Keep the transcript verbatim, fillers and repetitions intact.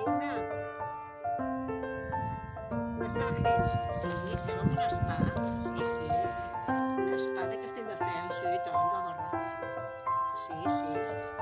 reina. Massajes. Sí, estem en un spa. Sí, sí. Un spa de Castelldefels, sí, i tant, de Garraf. Sí, sí.